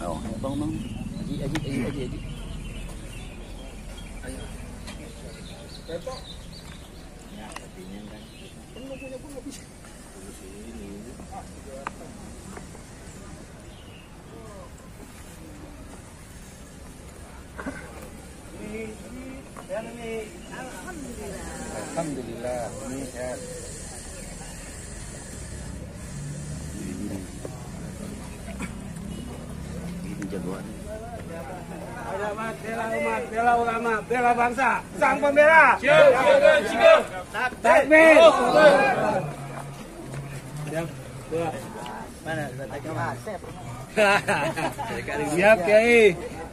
Oh, bang. Aji. Ayo. Tepo. Ya, artinya kan. Penuh punya pun nggak bisa. Alhamdulillah. Ini sehat. Ini jagoan. Bela umat, bela ulama, bela bangsa, sang pembela. Siap. Takbir. Mana? Siap, Kiai.